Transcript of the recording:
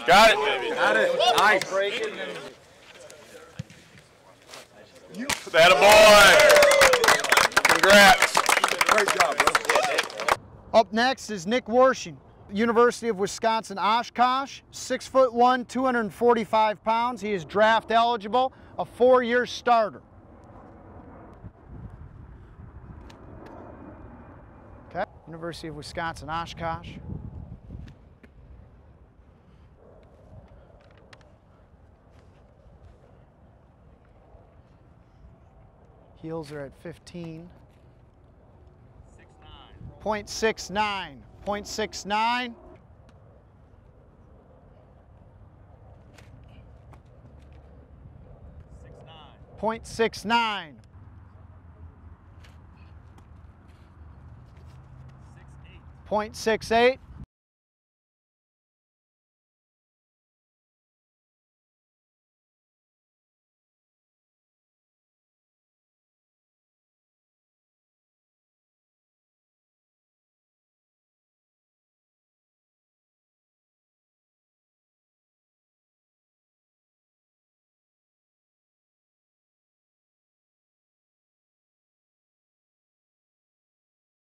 Got it. Got it. Nice. That a boy. Congrats. Great job, bro. Up next is Nick Wirsching, University of Wisconsin Oshkosh, 6'1", 245 pounds. He is draft eligible, a 4-year starter. Okay, University of Wisconsin Oshkosh. Heels are at 15. 0.69. 0.69. 0.69. 0.68.